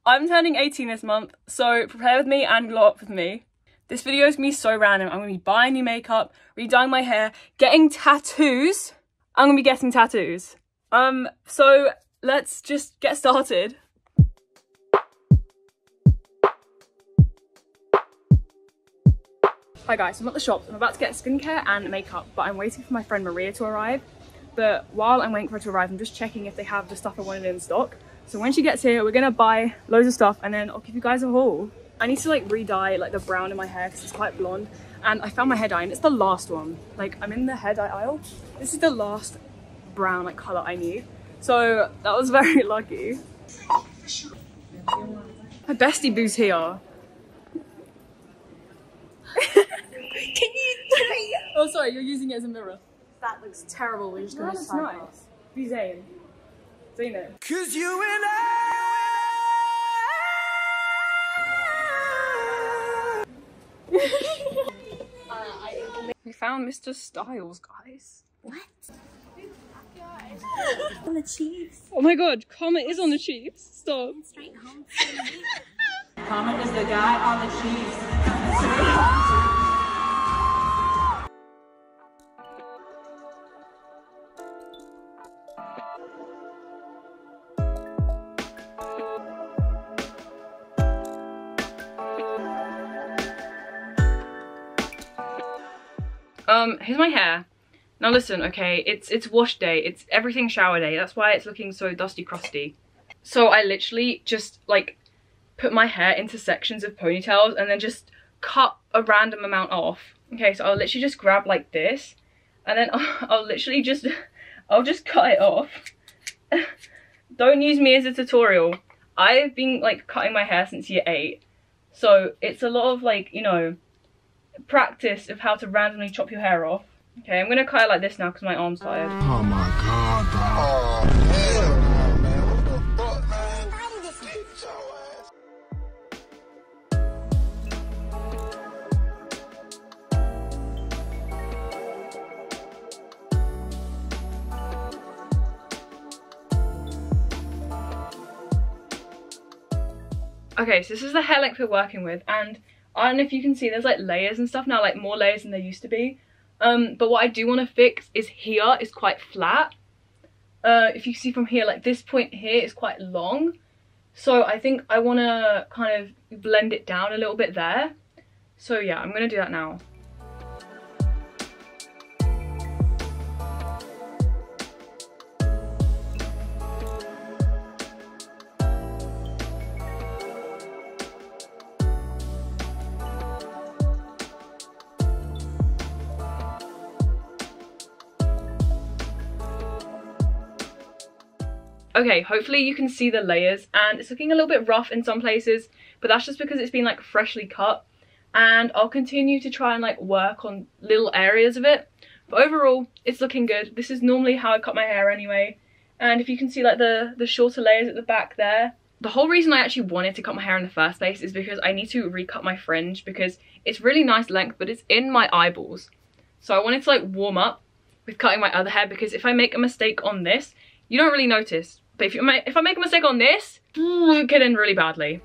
I'm turning 18 this month, so prepare with me and glow up with me. This video is gonna be so random. I'm gonna be buying new makeup, redyeing my hair, getting tattoos. I'm gonna be getting tattoos. So let's just get started. Hi guys, I'm at the shop. I'm about to get skincare and makeup, but I'm waiting for my friend Maria to arrive. But while I'm waiting for her to arrive, I'm just checking if they have the stuff I wanted in stock. So when she gets here, we're gonna buy loads of stuff and then I'll give you guys a haul. I need to like re-dye like the brown in my hair because it's quite blonde. And I found my hair dye and it's the last one. Like I'm in the hair dye aisle. This is the last brown like color I need. So that was very lucky. My bestie boo's here. Can you? Oh sorry, you're using it as a mirror. That looks terrible. We're just gonna That's nice. Be Zayn. Zayn it. 'Cause you and We found Mr. Styles, guys. What? On the Chiefs. Oh my god, Comet is on the Chiefs. Stop. Straight home. Comet is the guy on the Chiefs. Here's my hair. Now listen, okay, it's wash day, it's everything shower day, that's why it's looking so dusty crusty. So I literally just like put my hair into sections of ponytails and then just cut a random amount off. Okay, so I'll literally just grab like this and then I'll just cut it off. Don't use me as a tutorial. I've been like cutting my hair since year 8, so it's a lot of like, you know, practice of how to randomly chop your hair off. Okay, I'm gonna cut it like this now because my arm's tired. Oh my god, bro. Oh, hell no, man. What the fuck, man? Okay, so this is the hair length we're working with, and I don't know if you can see there's like layers and stuff now, like more layers than there used to be. But what I do want to fix is here is quite flat. If you see from here, like this point here is quite long. So I think I want to kind of blend it down a little bit there. So yeah, I'm going to do that now. Okay, hopefully you can see the layers, and it's looking a little bit rough in some places, but that's just because it's been like freshly cut, and I'll continue to try and like work on little areas of it. But overall, it's looking good. This is normally how I cut my hair anyway, and if you can see like the shorter layers at the back there. The whole reason I actually wanted to cut my hair in the first place is because I need to recut my fringe because it's really nice length, but it's in my eyeballs. So I wanted to like warm up with cutting my other hair, because if I make a mistake on this, you don't really notice. But if I make a mistake on this, it could end really badly.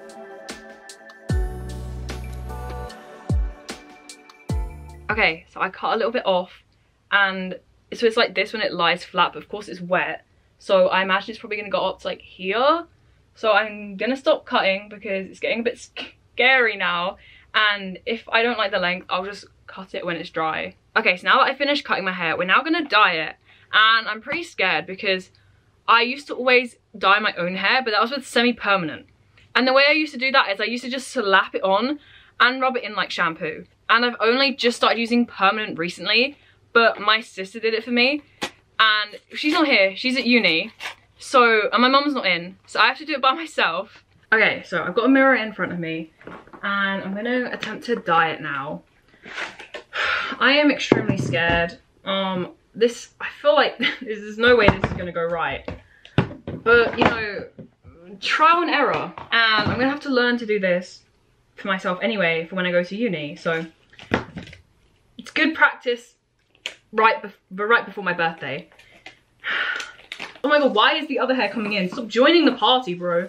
Okay, so I cut a little bit off, and so it's like this when it lies flat, but of course it's wet. So I imagine it's probably gonna go up to like here. So I'm gonna stop cutting because it's getting a bit scary now. And if I don't like the length, I'll just cut it when it's dry. Okay, so now that I finished cutting my hair, we're now gonna dye it. And I'm pretty scared because I used to always dye my own hair, but that was with semi-permanent. And the way I used to do that is I used to just slap it on and rub it in like shampoo. And I've only just started using permanent recently, but my sister did it for me. And she's not here, she's at uni. So, and my mum's not in, so I have to do it by myself. Okay, so I've got a mirror in front of me, and I'm gonna attempt to dye it now. I am extremely scared. I feel like there's no way this is gonna go right. But, you know, trial and error. And I'm gonna have to learn to do this for myself anyway for when I go to uni. So, it's good practice right before my birthday. Oh my god, why is the other hair coming in? Stop joining the party, bro.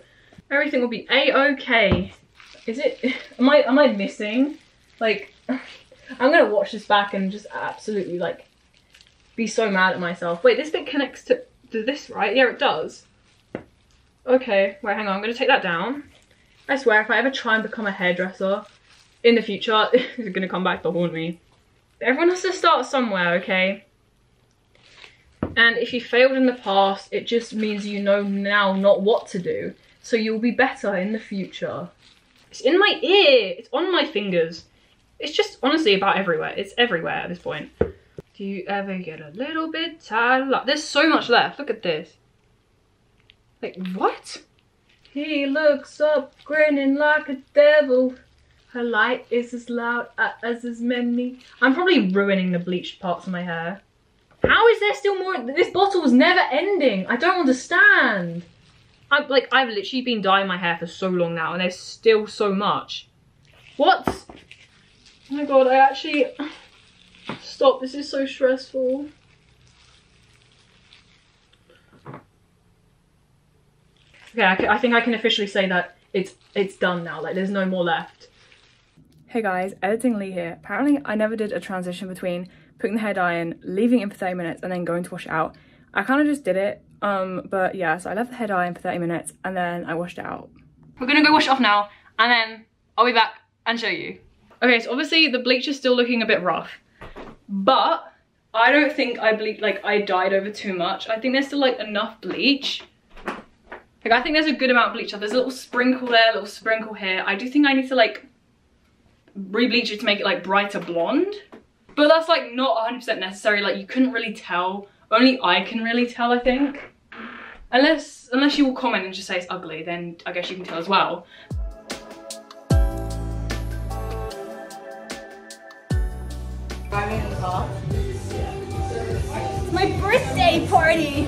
everything will be a-okay. Is it, am I missing? Like, I'm gonna watch this back and just absolutely like be so mad at myself. Wait, this bit connects to this, right? Yeah, it does. Okay, wait, hang on, I'm gonna take that down. I swear, if I ever try and become a hairdresser in the future, it's gonna come back to haunt me. Everyone has to start somewhere, okay? And if you failed in the past, it just means you know now not what to do. So you'll be better in the future. It's in my ear, it's on my fingers. It's just honestly about everywhere. It's everywhere at this point. Do you ever get a little bit tired? There's so much left, look at this. Like, what? He looks up, grinning like a devil. Her light is as loud as his many. I'm probably ruining the bleached parts of my hair. How is there still more? This bottle was never ending. I don't understand. I've literally been dyeing my hair for so long now and there's still so much. What? Oh my god, I actually... Stop, this is so stressful. Okay, I think I can officially say that it's done now. Like, there's no more left. Hey guys, Editing Lee here. Apparently I never did a transition between putting the hair dye in, leaving it in for 30 minutes and then going to wash it out. I kind of just did it, but yeah, so I left the hair dye in for 30 minutes and then I washed it out. We're gonna go wash it off now and then I'll be back and show you. Okay, so obviously the bleach is still looking a bit rough, but I don't think I dyed over too much. I think there's still like enough bleach. Like, I think there's a good amount of bleach up. There's a little sprinkle there, a little sprinkle here. I do think I need to like re-bleach it to make it like brighter blonde, but that's like not 100% necessary. Like, you couldn't really tell. Only I can really tell, I think. Unless you will comment and just say it's ugly, then I guess you can tell as well. Driving in the car. It's my birthday party!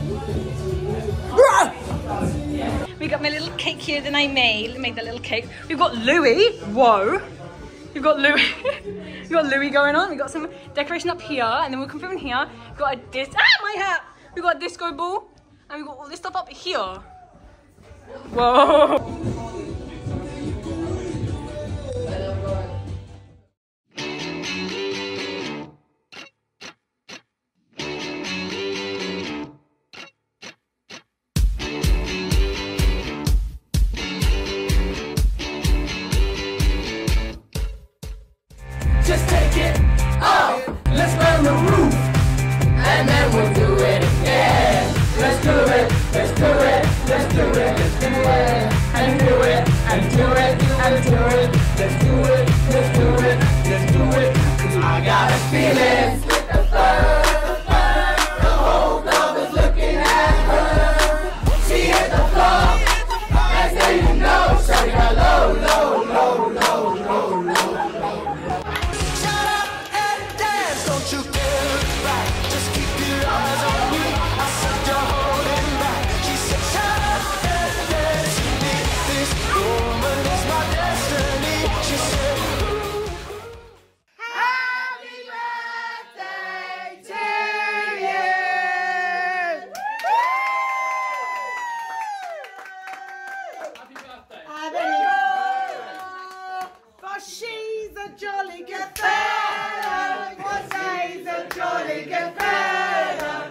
We got my little cake here that I made. Made that little cake. We've got Louis. Whoa. We've got Louis. We've got Louis going on. We've got some decoration up here, and then we'll come from here. We've got my hat. We've got a disco ball, and we've got all this stuff up here. Whoa. Just take it off. Let's burn the roof. And then we'll do it again. Let's do it. Let's do it. Let's do it. Let's do it. And do it. And do it. And do it. Let's do it. Let's do it. Let's do it. I got a feeling. With the fur. The whole club is looking at her. She hit the floor. That's how you know. Shawty got low, low, low, low, low, low. She's a jolly good fella. What say's a jolly good fella?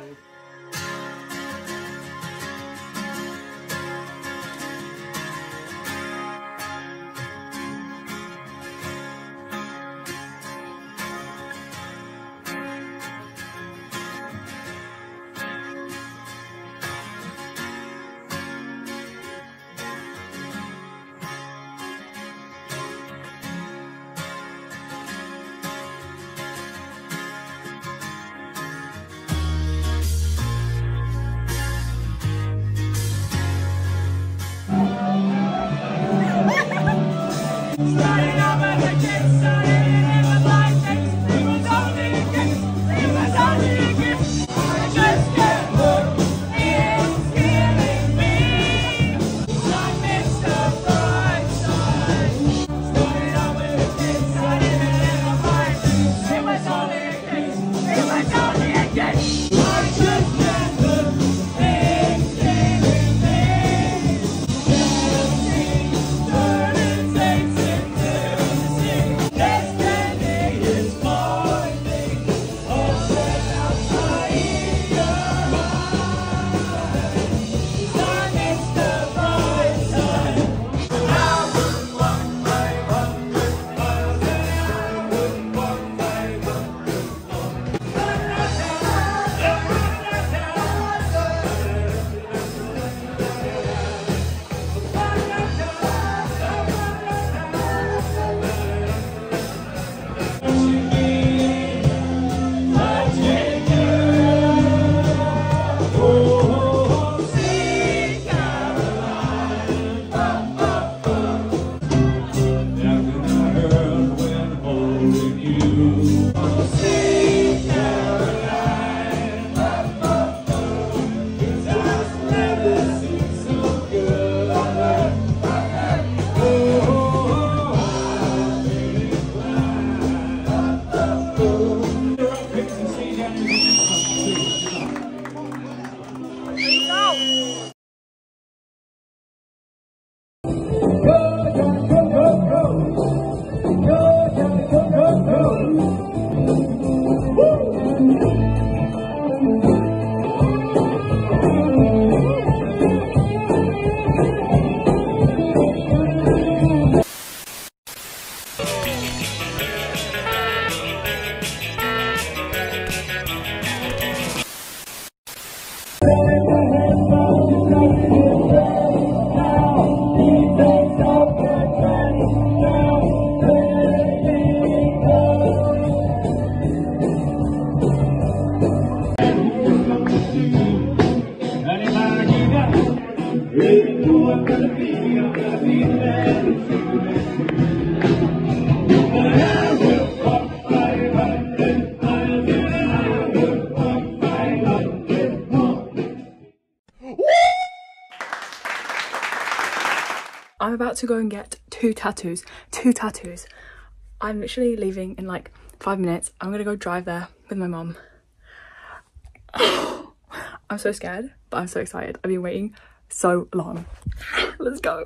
I'm about to go and get two tattoos. I'm literally leaving in like 5 minutes. I'm gonna go drive there with my mom. I'm so scared, but I'm so excited. I've been waiting so long. Let's go.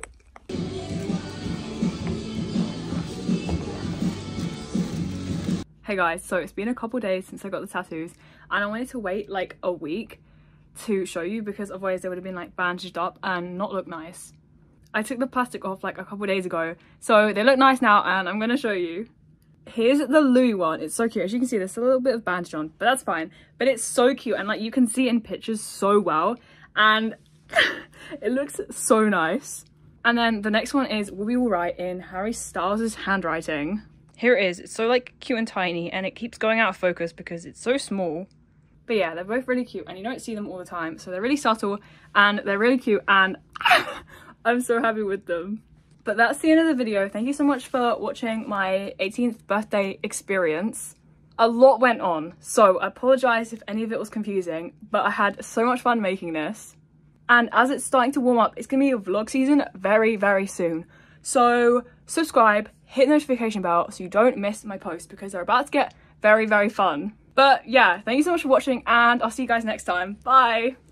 Hey guys, so it's been a couple days since I got the tattoos and I wanted to wait like a week to show you because otherwise they would have been like bandaged up and not look nice. I took the plastic off like a couple days ago, so they look nice now and I'm gonna show you. Here's the Louis one. It's so cute. As you can see, there's a little bit of bandage on, but that's fine. But it's so cute and like you can see it in pictures so well and it looks so nice. And then the next one is We'll Be Alright in Harry Styles' handwriting. Here it is. It's so like cute and tiny and it keeps going out of focus because it's so small. But yeah, they're both really cute and you don't see them all the time. So they're really subtle and they're really cute and I'm so happy with them. But that's the end of the video. Thank you so much for watching my 18th birthday experience. A lot went on, so I apologize if any of it was confusing, but I had so much fun making this. And as it's starting to warm up, it's gonna be a vlog season very, very soon. So subscribe, hit the notification bell so you don't miss my posts because they're about to get very, very fun. But yeah, thank you so much for watching and I'll see you guys next time. Bye!